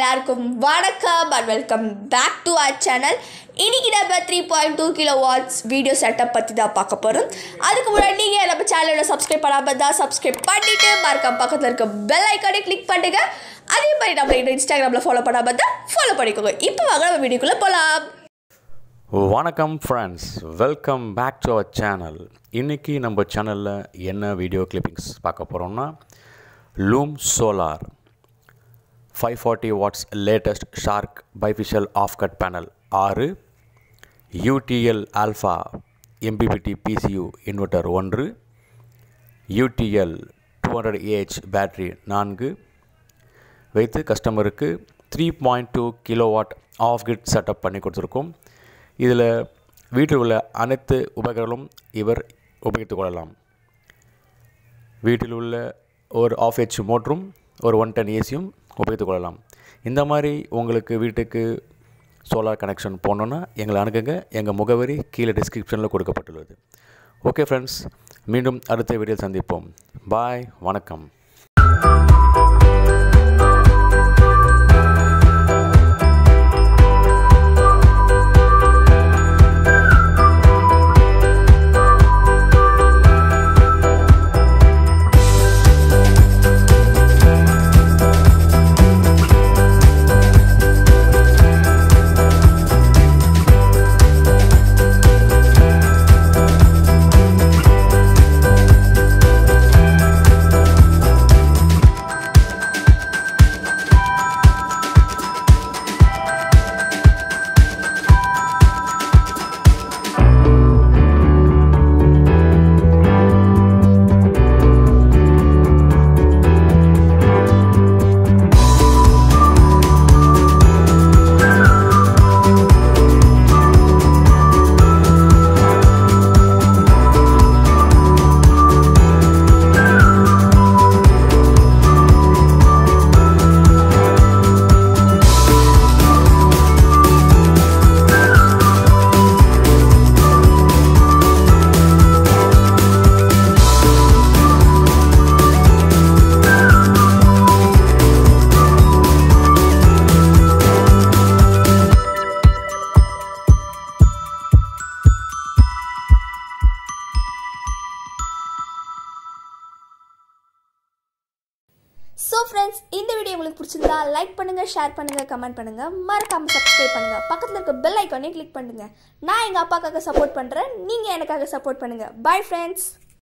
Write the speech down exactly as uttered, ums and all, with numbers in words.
எல்லாருக்கும் வணக்கம் and welcome back to our channel. இன்னைக்கு நம்ம three point two kilowatts video setup பத்தி தான் பார்க்க போறோம். அதுக்கு முன்னாடி நீங்க நம்ம சேனலை சப்ஸ்கிரைப் பண்ணாம இருந்தா சப்ஸ்கிரைப் பண்ணிட்டு மறக்காம பக்கத்துல இருக்க பெல் ஐகானை கிளிக் பண்ணுங்க. அதே மாதிரி நம்ம இன்ஸ்டாகிராம்ல ஃபாலோ பண்ணாம இருந்தா ஃபாலோ பண்ணிக்கோங்க. இப்போ வாங்க நம்ம வீடியோக்குள்ள போலாம். வணக்கம் friends, welcome back to our channel. இன்றைக்கி நம்ம சேனலில் என்ன வீடியோ கிளிப்பிங்ஸ் பார்க்க போகிறோம்னா loom solar five forty watts latest shark bifacial half cut panel ஆறு, UTL alpha MPPT PCU inverter ஒன்று, UTL two hundred AH battery நான்கு வைத்து கஸ்டமருக்கு three point two kilowatt off grid setup பண்ணி கொடுத்துருக்கோம். இதில் வீட்டில் உள்ள அனைத்து உபகரணங்களும் இவர் உபயோகித்து கொள்ளலாம். வீட்டில் உள்ள ஒரு ஆஃப் ஹெச் மோட்டரும் ஒரு ஒன் டென் ஏசியும் உபயோகித்து கொள்ளலாம். இந்த மாதிரி உங்களுக்கு வீட்டுக்கு சோலார் கனெக்ஷன் போனோன்னா எங்களை அணுகுங்க. எங்கள் முகவரி கீழே டிஸ்கிரிப்ஷனில் கொடுக்கப்பட்டுள்ளது. ஓகே ஃப்ரெண்ட்ஸ், மீண்டும் அடுத்த வீடியோ சந்திப்போம். பாய், வணக்கம். ஸோ ஃப்ரெண்ட்ஸ், இந்த வீடியோ உங்களுக்கு பிடிச்சிருந்தா லைக் பண்ணுங்கள், ஷேர் பண்ணுங்கள், கமெண்ட் பண்ணுங்கள், மறக்காமல் சப்ஸ்கிரைப் பண்ணுங்கள், பக்கத்தில் இருக்க பெல் ஐக்கானே கிளிக் பண்ணுங்கள். நான் எங்கள் அப்பாக்காக சப்போர்ட் பண்ணுறேன், நீங்கள் எனக்காக சப்போர்ட் பண்ணுங்கள். Bye friends.